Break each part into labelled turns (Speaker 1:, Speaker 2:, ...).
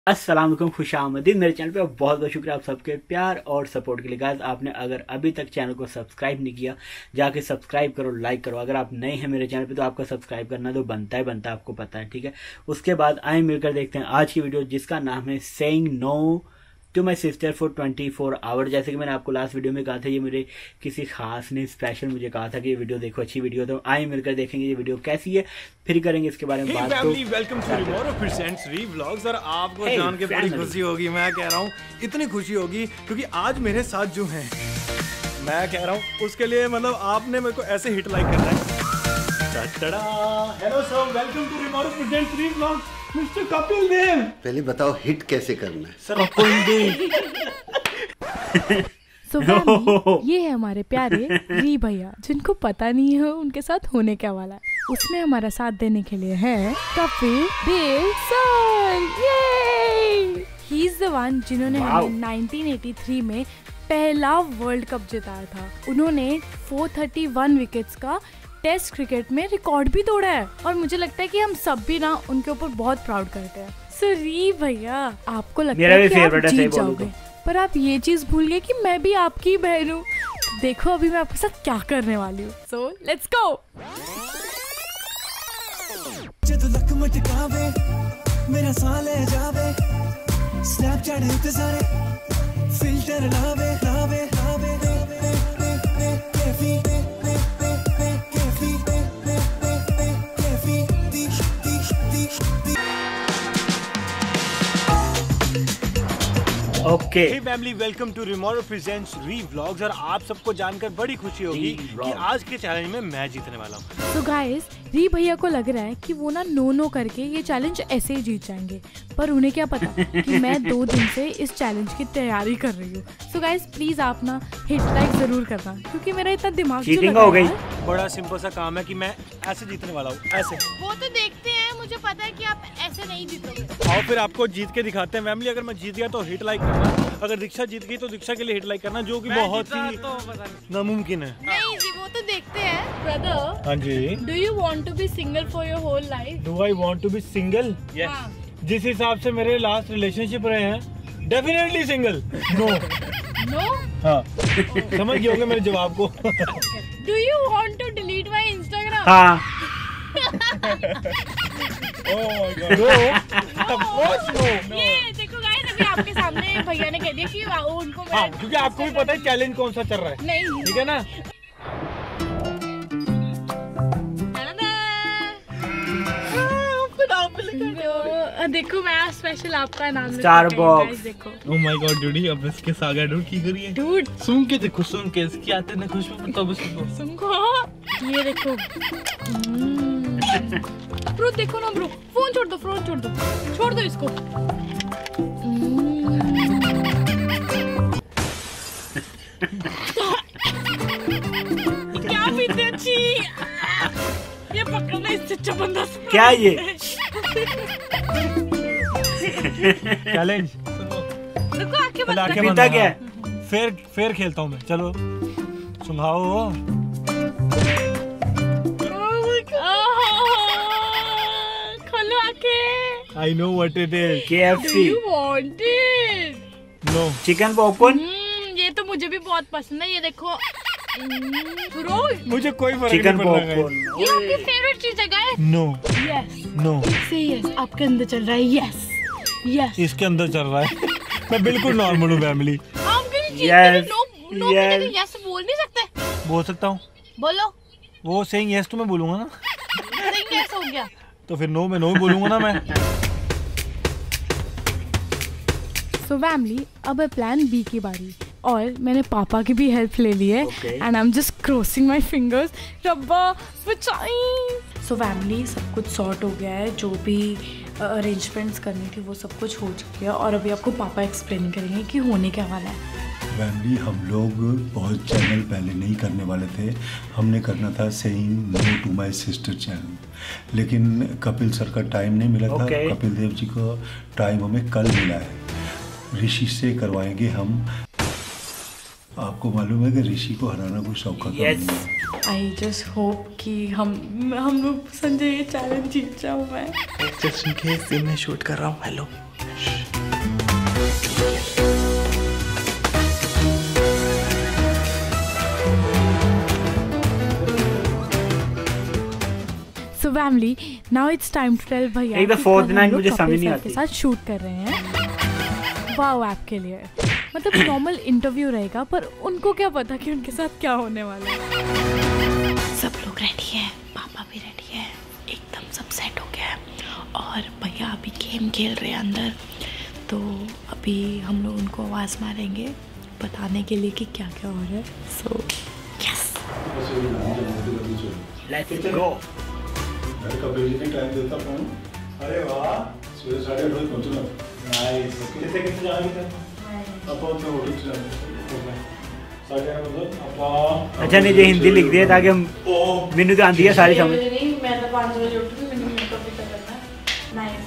Speaker 1: अस्सलाम वालेकुम, खुशामदीद मेरे चैनल पे। बहुत बहुत शुक्रिया आप सबके प्यार और सपोर्ट के लिए। गाइस, आपने अगर अभी तक चैनल को सब्सक्राइब नहीं किया, जाके सब्सक्राइब करो, लाइक करो। अगर आप नए हैं मेरे चैनल पे तो आपका सब्सक्राइब करना तो बनता है, आपको पता है, ठीक है। उसके बाद आए मिलकर देखते हैं आज की वीडियो, जिसका नाम है saying no to my sister for 24 hour. जैसे कि मैंने आपको लास्ट वीडियो में कहा था, ये मेरे किसी खास ने स्पेशल मुझे कहा था कि ये वीडियो देखो, अच्छी वीडियो। तो आए मिलकर देखेंगे ये वीडियो कैसी है, फिर करेंगे इसके बारे में बात।
Speaker 2: Welcome to Remoro presents vlogs. और आपको जान के बड़ी खुशी होगी, मैं कह रहा हूँ इतनी खुशी होगी क्योंकि आज मेरे साथ जो हैं, मैं कह रहा हूँ उसके लिए मतलब आपने मेरे को ऐसे हिट लाइक करना है। Hello sir, welcome to Remoro presents vlogs, mister Kapil Dev.
Speaker 3: पहले बताओ हिट कैसे करना है
Speaker 1: सर। कपिल देव।
Speaker 4: ये है हमारे प्यारे री भैया, जिनको पता नहीं है उनके साथ होने क्या वाला है। उसमें हमारा साथ देने के लिए है Kapil Dev sir. He is the one जिन्होंने हमें 1983 में पहला वर्ल्ड कप जिताया था। उन्होंने 431 विकेट्स का टेस्ट क्रिकेट में रिकॉर्ड भी तोड़ा है और मुझे लगता है कि हम सब भी ना उनके ऊपर बहुत प्राउड करते हैं। सो री भैया, आपको लगता है कि आप जीत जाओगे, पर आप ये चीज भूल गए कि मैं भी आपकी बहन हूँ। देखो अभी मैं आपके साथ क्या करने वाली हूँ। So let's go. मेरा साले जावे स्नैपचैट पे सारे फिल्टर लावे लावे लावे
Speaker 1: okay
Speaker 2: family, welcome to Remoro presents vlogs. और आप सबको जानकर बड़ी खुशी होगी कि आज के चैलेंज में मैं जीतने वाला हूँ।
Speaker 4: तो गाइस, री भैया को लग रहा है कि वो ना नो करके ये चैलेंज ऐसे ही जीत जाएंगे, पर उन्हें क्या पता कि मैं 2 दिन से इस चैलेंज की तैयारी कर रही हूँ। सो गाइस, प्लीज आप ना हिट लाइक जरूर करना, क्योंकि मेरा इतना दिमाग
Speaker 1: हो गई।
Speaker 2: बड़ा सिंपल सा काम है कि मैं ऐसे जीतने वाला हूँ, ऐसे।
Speaker 4: वो तो देखते हैं, मुझे पता है कि आप ऐसे नहीं जीतोगे।
Speaker 2: आओ फिर आपको जीत के दिखाते हैं फैमिली। अगर मैं जीत गया तो हिट लाइक करना, अगर दीक्षा जीत गई तो दीक्षा के लिए हिट लाइक करना, जो कि बहुत ही नामुमकिन है।
Speaker 4: नहीं जी, वो तो देखते हैं। ब्रदर,
Speaker 2: हाँ जी,
Speaker 4: do you want to be single for your whole life?
Speaker 2: Do I want to be single? Yes. जिस हिसाब से मेरे लास्ट रिलेशनशिप रहे हैं, डेफिनेटली सिंगल। No
Speaker 4: no?
Speaker 2: हाँ, समझ गए होंगे मेरे जवाब को।
Speaker 4: Do you want to delete my Instagram?
Speaker 1: हाँ।
Speaker 2: Oh my God, no, of course no.
Speaker 4: ये देखो गाइस, अभी आपके सामने भैया ने कह दिया कि उनको मैं,
Speaker 2: हाँ, क्योंकि आपको भी पता है चैलेंज कौन सा चल रहा है।
Speaker 4: नहीं,
Speaker 2: ठीक है ना।
Speaker 4: देखो मैं स्पेशल आपका नाम
Speaker 1: स्टारबक्स।
Speaker 4: देखो।
Speaker 2: ओह माय गॉड डूडी, अब इसके सागा डूड की करी है।
Speaker 4: डूड
Speaker 2: सुन के देखो, सुन के इसकी आते ना खुशबू, तब उसको
Speaker 4: सुनको। ये देखो ब्रो, देखो ना ब्रो, फोन छोड़ दो, छोड़ दो इसको। क्या पीते अच्छी, ये पकड़ना इससे अच्छा बंदा
Speaker 1: क्या ये
Speaker 2: चैलेंज।
Speaker 4: देखो आंखें बंद कर।
Speaker 1: पीता क्या है?
Speaker 2: फिर खेलता हूँ मैं, चलो सुनाओ।
Speaker 4: खोलो आंखें।
Speaker 2: I know what it is.
Speaker 1: KFC।
Speaker 4: Do you want it?
Speaker 2: No.
Speaker 1: Chicken popcorn.
Speaker 4: ये तो मुझे भी बहुत पसंद है। ये देखो ब्रो,
Speaker 2: मुझे कोई फर्क
Speaker 1: चिकन
Speaker 2: नहीं पड़ता।
Speaker 4: ये आपकी फेवरेट चीज है guys.
Speaker 2: No
Speaker 4: yes,
Speaker 2: no,
Speaker 4: say yes आपके अंदर चल रहा है। यस यस,
Speaker 2: इसके अंदर चल रहा है। मैं बिल्कुल नॉर्मल हूँ फैमिली।
Speaker 4: आप किसी चीज के
Speaker 1: Yes,
Speaker 4: लिए नो की जगह यस बोल नहीं सकते?
Speaker 2: बोल सकता हूँ।
Speaker 4: बोलो।
Speaker 2: वो सेइंग यस तो मैं बोलूंगा ना,
Speaker 4: सही यस हो गया
Speaker 2: तो फिर नो मैं नो बोलूंगा ना मैं।
Speaker 4: सो फैमिली, अब है प्लान बी की बारी, और मैंने पापा की भी हेल्प ले ली है। And I am just crossing my fingers, रब्बा बचाई। सो फैमिली, सब कुछ सॉर्ट हो गया है, जो भी अरेंजमेंट्स करनी थी वो सब कुछ हो चुकी है, और अभी आपको पापा एक्सप्लेन करेंगे कि होने क्या वाला है।
Speaker 5: फैमिली, हम लोग बहुत चैनल पहले नहीं करने वाले थे, हमने करना था saying no to my sister channel, लेकिन कपिल सर का टाइम नहीं मिला था। कपिल देव जी को टाइम हमें कल मिला है, ऋषि से करवाएंगे हम। आपको मालूम है कि ऋषि को हराना कोई सौखा काम नहीं है।
Speaker 4: आई जस्ट होप कि हम लोग संजय ये चैलेंज जीत जाऊँ मैं।
Speaker 2: जस्ट इन केस मैं शूट कर रहा हूँ। Hello.
Speaker 4: So family, now it's time to tell भैया
Speaker 1: एक फोर्थ नाइट मुझे समझ नहीं आती
Speaker 4: के साथ शूट कर रहे हैं वाओ ऐप के लिए। मतलब नॉर्मल इंटरव्यू रहेगा पर उनको क्या पता कि उनके साथ क्या होने वाला है।
Speaker 6: सब लोग रेडी है, पापा भी रेडी है, एकदम सब सेट हो गया है और भैया अभी गेम खेल रहे हैं अंदर। तो अभी हम लोग उनको आवाज़ मारेंगे बताने के लिए कि क्या क्या हो रहा है। So yes
Speaker 1: let's go.
Speaker 5: मैं कपिल जी ने टाइम देता फोन। अरे वाह, सुबह 8:30 पहुंचना। नाइस। कितने जाना था? अपा तो होटल से जाना। 8:30 मतलब अपा।
Speaker 1: अच्छा नहीं, जो हिंदी लिख दिया ताकि हम मेनू तो आंधी है सारी समझ।
Speaker 6: मैं तो 5 बजे उठूंगी, मैंने मेकअप भी करना है। Nice.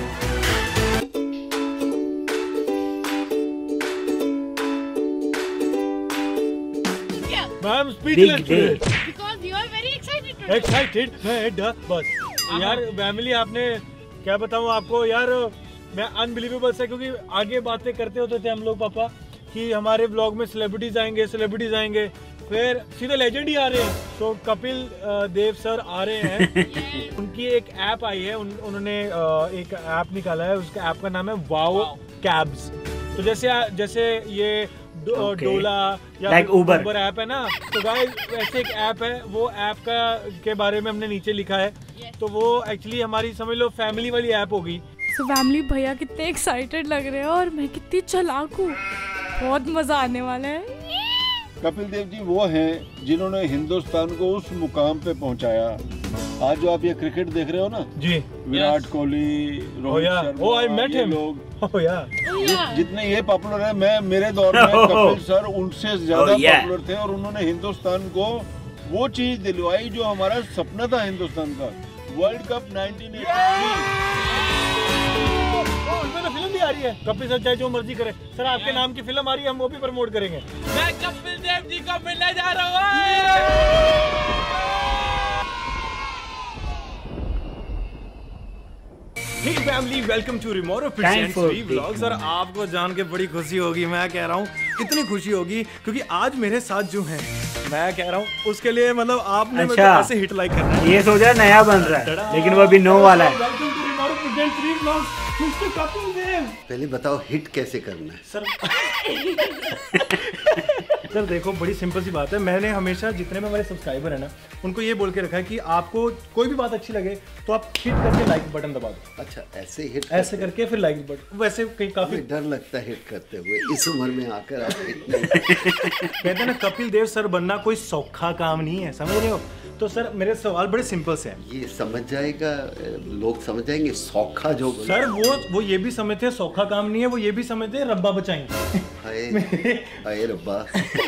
Speaker 2: Ma'am speechless
Speaker 6: Because you are very excited today.
Speaker 2: Excited मैं बस यार फैमिली आपने क्या बताऊं आपको यार, मैं अनबिलीवेबल से, क्योंकि आगे बातें करते होते थे हम लोग पापा कि हमारे ब्लॉग में सेलिब्रिटीज आएंगे, फिर सीधे लेजेंड ही आ रहे हैं। तो कपिल देव सर आ रहे हैं। उनकी एक ऐप आई है, उन्होंने एक ऐप निकाला है, उसका ऐप का नाम है वाओ कैब्स। तो जैसे ये डोला या उबर ऐप है ना, तो गाइस वैसे एक ऐप है, वो ऐप के बारे में हमने नीचे लिखा है। तो वो एक्चुअली हमारी समझ लो फैमिली वाली ऐप होगी।
Speaker 4: So फैमिली भैया कितने एक्साइटेड लग रहे हैं और मैं कितनी चालाक हूँ, बहुत मजा आने वाला है।
Speaker 7: कपिल देव जी वो हैं जिन्होंने हिंदुस्तान को उस मुकाम पे पहुंचाया। आज जो आप ये क्रिकेट देख रहे हो ना
Speaker 2: जी,
Speaker 7: विराट कोहली, रोहित शर्मा, ये लोग जितने ये पॉपुलर है, मैं मेरे दौर में कपिल सर उनसे ज्यादा पॉपुलर थे और उन्होंने हिंदुस्तान को वो चीज दिलवाई जो हमारा सपना था हिंदुस्तान का, वर्ल्ड कप 1983।
Speaker 2: फिल्म भी आ रही है, कपिल सर चाहे जो मर्जी करे। सर आपके नाम की फिल्म आ रही है, हम वो भी प्रमोट करेंगे। मैं कपिल देव जी को मिलने जा रहा हूँ। Hey family, welcome to Remoro Presents Vlogs। और आपको जान के बड़ी खुशी होगी, मैं कह रहा हूँ इतनी खुशी होगी क्योंकि आज मेरे साथ जो हैं, मैं कह रहा हूँ उसके लिए मतलब आपने मेरे को ऐसे हिट लाइक करना है।
Speaker 1: ये सोच रहा नया बन रहा है लेकिन वो अभी नो वाला है।
Speaker 2: Welcome to Remoro Presents Vlogs, mister Kapil Dev.
Speaker 3: पहले बताओ हिट कैसे करना है
Speaker 2: सर देखो बड़ी सिंपल सी बात है, मैंने हमेशा जितने में हमारे सब्सक्राइबर है ना, उनको ये बोल के रखा है कि आपको कोई भी बात अच्छी लगे तो आप हिट करके लाइक बटन दबा दो।
Speaker 3: अच्छा ऐसे हिट
Speaker 2: ऐसे करके फिर लाइक बटन। वैसे कहीं काफी
Speaker 3: डर लगता है हिट करते हुए, इस उम्र में आकर आप हिट नहीं
Speaker 2: कहते हैं ना कपिल देव सर बनना कोई सौखा काम नहीं है, समझ रहे हो। तो सर मेरे सवाल बड़े सिंपल से हैं।
Speaker 3: ये समझ जाएगा, लोग समझ जाएंगे सौखा जो
Speaker 2: सर वो ये भी समझते हैं सौखा काम नहीं है, वो ये भी समझते हैं रब्बा बचाएंगे।
Speaker 3: हाय रब्बा।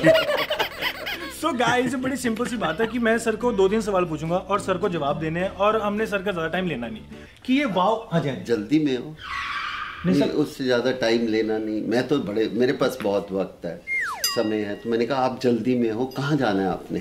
Speaker 2: सो गाइस बड़ी सिंपल सी बात है कि मैं सर को 2-3 सवाल पूछूंगा और सर को जवाब देने हैं और हमने सर का ज्यादा टाइम लेना नहीं कि ये वाओ। हाँ जी
Speaker 3: जल्दी में हो नहीं, उससे ज्यादा टाइम लेना नहीं। मैं तो मेरे पास बहुत वक्त है, समय है, तो मैंने कहा आप जल्दी में हो, कहाँ जाना है आपने?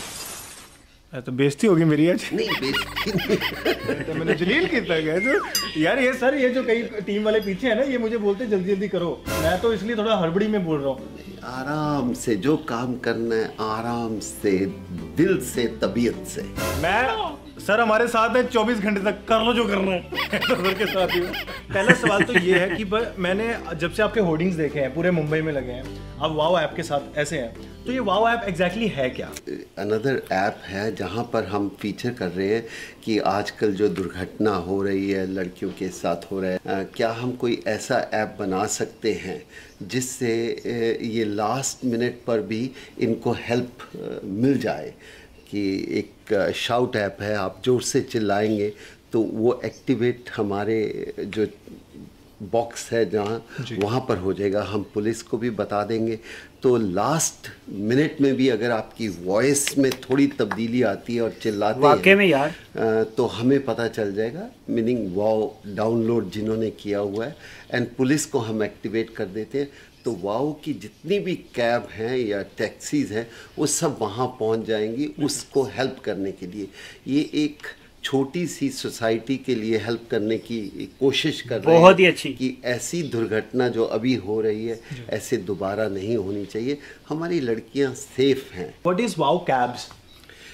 Speaker 2: तो बेइज्जती होगी मेरी आज।
Speaker 3: नहीं बेइज्जती नहीं।
Speaker 2: तो मैंने जलील किया गया तो यार ये सर ये जो कई टीम वाले पीछे है ना, ये मुझे बोलते जल्दी जल्दी करो, मैं तो इसलिए थोड़ा हड़बड़ी में बोल रहा हूँ।
Speaker 3: आराम से जो काम करना है, आराम से, दिल से, तबीयत से।
Speaker 2: मैं सर हमारे साथ है 24 घंटे तक, कर लो जो करना है। तो सर के साथ ही पहला सवाल तो ये है कि मैंने जब से आपके होर्डिंग्स देखे हैं पूरे मुंबई में लगे हैं, अब वाओ ऐप के साथ ऐसे हैं, तो ये वाओ ऐप एग्जैक्टली है क्या?
Speaker 3: अनदर ऐप है जहाँ पर हम फीचर कर रहे हैं कि आजकल जो दुर्घटना हो रही है लड़कियों के साथ हो रहा है, क्या हम कोई ऐसा ऐप बना सकते हैं जिससे ये लास्ट मिनट पर भी इनको हेल्प मिल जाए। कि एक शाउट ऐप है, आप जोर से चिल्लाएंगे तो वो एक्टिवेट हमारे जो बॉक्स है जहाँ वहाँ पर हो जाएगा, हम पुलिस को भी बता देंगे। तो लास्ट मिनट में भी अगर आपकी वॉइस में थोड़ी तब्दीली आती है और चिल्लाते
Speaker 1: वाकई में यार,
Speaker 3: तो हमें पता चल जाएगा, मीनिंग वाओ डाउनलोड जिन्होंने किया हुआ है, एंड पुलिस को हम एक्टिवेट कर देते हैं। तो वाओ की जितनी भी कैब हैं या टैक्सीज़ हैं वो सब वहाँ पहुँच जाएंगी उसको हेल्प करने के लिए। ये एक छोटी सी सोसाइटी के लिए हेल्प करने की कोशिश कर रहे हैं,
Speaker 1: बहुत ही अच्छी,
Speaker 3: कि ऐसी दुर्घटना जो अभी हो रही है ऐसे दोबारा नहीं होनी चाहिए, हमारी लड़कियां सेफ हैं।
Speaker 2: What is Wow Cabs?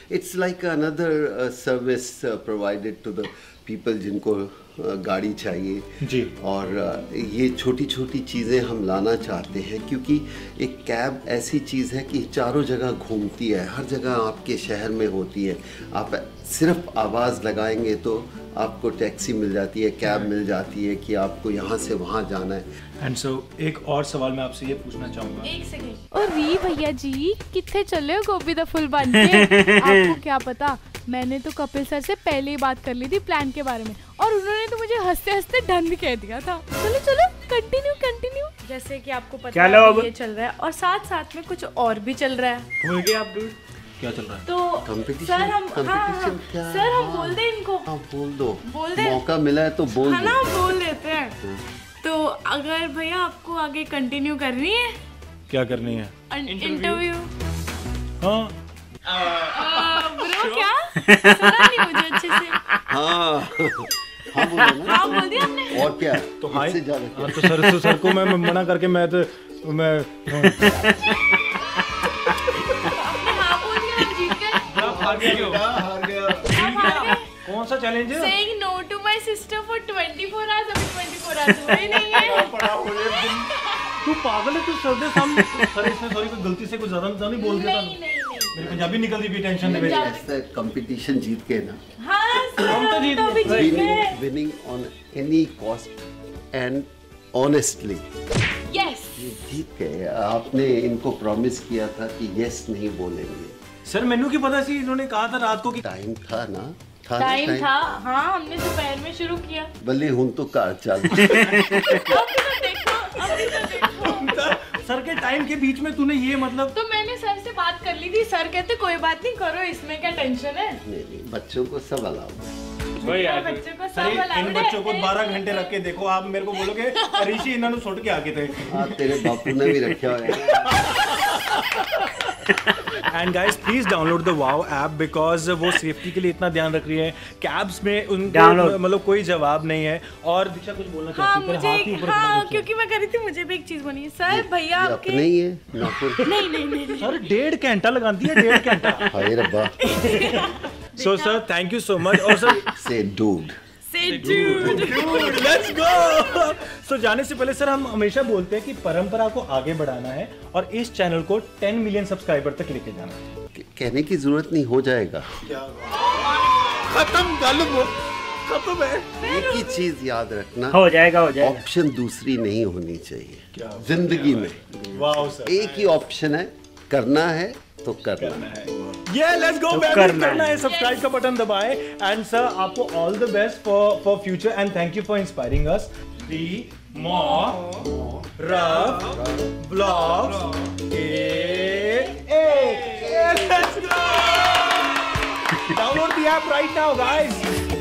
Speaker 3: It's like another service provided to the people जिनको गाड़ी चाहिए
Speaker 2: जी।
Speaker 3: और ये छोटी छोटी चीज़ें हम लाना चाहते हैं, क्योंकि एक कैब ऐसी चीज़ है कि चारों जगह घूमती है, हर जगह आपके शहर में होती है। आप सिर्फ आवाज़ लगाएंगे तो आपको टैक्सी मिल जाती है, कैब मिल जाती है कि आपको यहाँ से वहाँ जाना है।
Speaker 2: एंड सो एक और सवाल मैं आपसे ये पूछना चाहूँगा।
Speaker 6: एक सेकंड।
Speaker 4: और री भैया जी कितने चले हो गोभी द फुल बन के? आपको क्या पता, मैंने तो कपिल सर से पहले ही बात कर ली थी प्लान के बारे में, और उन्होंने तो मुझे हंसते हंसते डन भी कह दिया था। चलो चलो कंटिन्यू कंटिन्यू। जैसे कि आपको पता है ये चल रहा है और साथ साथ में कुछ और भी चल रहा है।
Speaker 2: भूल गए आप डूड? क्या चल रहा है?
Speaker 4: तो सर हम सर हम बोल दे इनको।
Speaker 3: हाँ बोल दो,
Speaker 4: बोल दे।
Speaker 3: मौका मिला है तो बोल दो।
Speaker 4: ना बोल देते हैं। तो अगर भैया आपको आगे कंटिन्यू करनी है,
Speaker 2: क्या करनी है?
Speaker 4: इंटरव्यू।
Speaker 2: हाँ
Speaker 4: ब्रो क्या सुना नहीं मुझे अच्छे से।
Speaker 3: हाँ हाँ बोलो ना।
Speaker 4: हाँ बोल दिया हमने।
Speaker 3: और क्या
Speaker 2: तो हाय।
Speaker 3: हाँ,
Speaker 2: तो सर को मैं मना करके मैं
Speaker 4: हाँ बोल दिया, हम जीत गए।
Speaker 7: हार गया।
Speaker 2: कौन सा चैलेंज है?
Speaker 4: Saying no to my sister for 24 hours, अभी 24 hours हुए ही नहीं है।
Speaker 2: तू पागल है, तू सर दे सामने। सर इसमें सॉरी कोई गलती से कुछ ज्यादा नहीं बोल दिया था।
Speaker 4: नहीं नहीं नहीं।
Speaker 2: मेरी पंजाबी निकलती भी टेंशन में।
Speaker 3: ऐसा कंपटीशन जीत के ना,
Speaker 4: हाँ
Speaker 2: हम तो जीत
Speaker 4: भी जीत गए।
Speaker 3: Winning on any cost and honestly
Speaker 4: Yes.
Speaker 3: जीत गए। आपने इनको प्रॉमिस किया था कि यस नहीं बोलेंगे।
Speaker 2: सर मैनू की पता सी, इन्होंने कहा था रात को कि
Speaker 3: टाइम था ना,
Speaker 4: टाइम था। हाँ हमने दोपहर में शुरू किया।
Speaker 3: भले हुन तो कार चल।
Speaker 4: अभी तो देखो।
Speaker 2: सर के टाइम के बीच में तूने ये मतलब।
Speaker 4: तो मैंने सर से बात कर ली थी, सर कहते कोई बात नहीं करो, इसमें क्या टेंशन है।
Speaker 3: नहीं, बच्चों को सब अलाउ है।
Speaker 4: बच्चों को
Speaker 2: सर
Speaker 4: सब
Speaker 2: इन बच्चों को 12 घंटे रख के देखो, आप मेरे को बोलोगे ऋषि इन्होंने सुट के आके थे।
Speaker 3: हाँ तेरे बापू ने भी रखे हुए हैं।
Speaker 2: And guys please download the wow app, because वो सेफ्टी के लिए इतना ध्यान रख रही है। कैब्स में उनको मतलब कोई जवाब नहीं है। और दीक्षा कुछ बोलना चाहती है?
Speaker 4: हाँ मुझे, हाँ क्योंकि मैं कर रही थी, मुझे भी एक चीज बोली। सर भैया आपके
Speaker 3: नहीं है नाखून।
Speaker 4: नहीं
Speaker 2: सर 1.5 घंटा लगाती है, 1.5 घंटा।
Speaker 3: हाय रब्बा।
Speaker 2: So sir thank you so much. और सर
Speaker 3: से डूड,
Speaker 2: लेट्स गो। सो जाने से पहले सर हम हमेशा बोलते हैं कि परंपरा को आगे बढ़ाना है और इस चैनल को 10 मिलियन सब्सक्राइबर तक लेके जाना है।
Speaker 3: कहने की जरूरत नहीं, हो जाएगा।
Speaker 2: खत्म गल खत्म है।
Speaker 3: एक ही चीज याद रखना,
Speaker 1: हो जाएगा
Speaker 3: ऑप्शन दूसरी नहीं होनी चाहिए जिंदगी में।
Speaker 2: वाओ सर,
Speaker 3: एक ही ऑप्शन है, करना है तो करना है।
Speaker 2: ये लेट्स गो, करना है। सब्सक्राइब का बटन दबाएं। एंड सर आपको all the best for future and thank you for inspiring us. The more rough blogs. Let's go, download the app right now guys.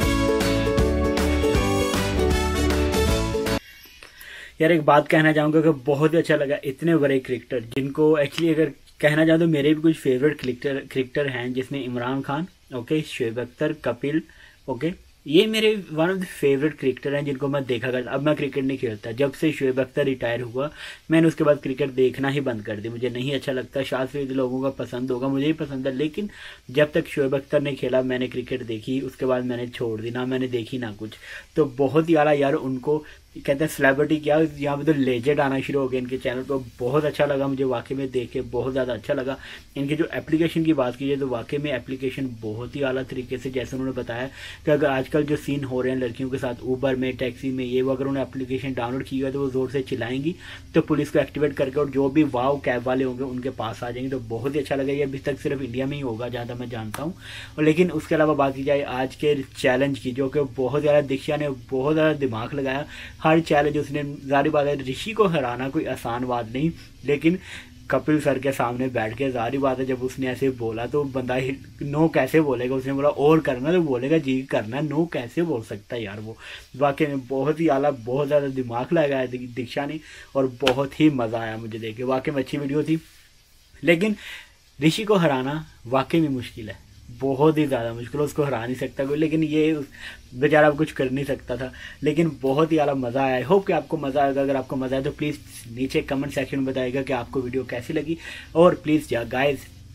Speaker 1: यार एक बात कहना चाहूंगा कि बहुत ही अच्छा लगा, इतने बड़े क्रिकेटर जिनको एक्चुअली अगर कहना चाहूँ तो मेरे भी कुछ फेवरेट क्रिकेटर हैं, जिसमें इमरान खान, ओके, शोएब अख्तर, कपिल, ओके, ये मेरे one of the favourite cricketer हैं जिनको मैं देखा करता। अब मैं क्रिकेट नहीं खेलता, जब से शोएब अख्तर रिटायर हुआ मैंने उसके बाद क्रिकेट देखना ही बंद कर दिया। मुझे नहीं अच्छा लगता, शायद लोगों का पसंद होगा, मुझे ही पसंद है, लेकिन जब तक शोएब अख्तर ने खेला मैंने क्रिकेट देखी, उसके बाद मैंने छोड़ दी, ना मैंने देखी ना कुछ। तो बहुत ही आला यार, उनको कहते हैं सेलिब्रिटी क्या, यहाँ पे तो लेजेंड आना शुरू हो गया इनके चैनल पर। बहुत अच्छा लगा मुझे, वाकई में देख के बहुत ज़्यादा अच्छा लगा। इनकी जो एप्लीकेशन की बात कीजिए तो वाकई में एप्लीकेशन बहुत ही आला तरीके से, जैसे उन्होंने बताया कि अगर आजकल जो सीन हो रहे हैं लड़कियों के साथ ऊबर में, टैक्सी में, ये वो अगर उन्होंने एप्लीकेशन डाउनलोड की है तो वो ज़ोर से चिल्लाएंगी तो पुलिस को एक्टिवेट करके और जो भी वाव कैब वाले होंगे उनके पास आ जाएंगे। तो बहुत ही अच्छा लगा। ये अभी तक सिर्फ इंडिया में ही होगा जहाँ तक मैं जानता हूँ। और लेकिन उसके अलावा बात की जाए आज के चैलेंज की, जो कि बहुत ज़्यादा दीक्षा ने बहुत ज़्यादा दिमाग लगाया। हर चैलेंज उसने, जाहिर बात है ऋषि को हराना कोई आसान बात नहीं, लेकिन कपिल सर के सामने बैठ के जाहिर बात है जब उसने ऐसे बोला तो बंदा ही नो कैसे बोलेगा। उसने बोला और करना तो बोलेगा जी करना, नो कैसे बोल सकता है यार। वो वाकई में बहुत ही आला, बहुत ज़्यादा दिमाग लगाया दीक्षा ने और बहुत ही मज़ा आया मुझे देख के। वाकई में अच्छी वीडियो थी, लेकिन ऋषि को हराना वाकई में मुश्किल है, बहुत ही ज़्यादा मुश्किल है, उसको हरा नहीं सकता कोई। लेकिन ये बेचारा कुछ कर नहीं सकता था, लेकिन बहुत ही ज़्यादा मज़ा आया। आई होप कि आपको मज़ा आएगा। अगर आपको मज़ा आया तो प्लीज़ नीचे कमेंट सेक्शन में बताइएगा कि आपको वीडियो कैसी लगी। और प्लीज़ या गाइस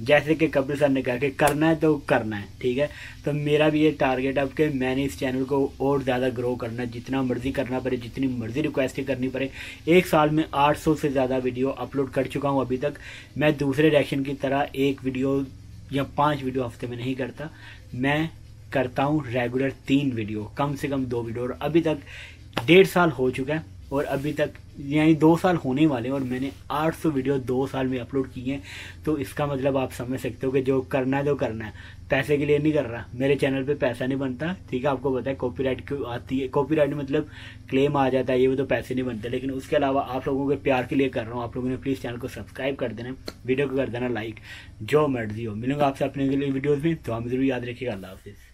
Speaker 1: जैसे कि कपिल सर ने कहा कि करना है तो करना है, ठीक है। तो मेरा भी ये टारगेट है कि मैंने इस चैनल को और ज़्यादा ग्रो करना है, जितना मर्जी करना पड़े, जितनी मर्जी रिक्वेस्ट करनी पड़े। एक साल में 800 से ज़्यादा वीडियो अपलोड कर चुका हूँ अभी तक। मैं दूसरे रिएक्शन की तरह एक वीडियो या 5 वीडियो हफ्ते में नहीं करता, मैं करता हूँ रेगुलर 3 वीडियो, कम से कम 2 वीडियो। और अभी तक 1.5 साल हो चुका है और अभी तक यानी 2 साल होने वाले हैं और मैंने 800 वीडियो 2 साल में अपलोड किए हैं। तो इसका मतलब आप समझ सकते हो कि जो करना है तो करना है, पैसे के लिए नहीं कर रहा। मेरे चैनल पे पैसा नहीं बनता, ठीक है, आपको पता है कॉपीराइट क्यों आती है, कॉपीराइट मतलब क्लेम आ जाता है, ये वो तो पैसे नहीं बनते। लेकिन उसके अलावा आप लोगों के प्यार के लिए कर रहा हूँ। आप लोगों ने प्लीज़ चैनल को सब्सक्राइब कर देना, वीडियो को कर देना लाइक, जो मर्जी हो। मिलूंगा आपसे अपने वीडियोज़ में, तो हमें जरूर याद रखिएगा। अल्लाह हाफिज़।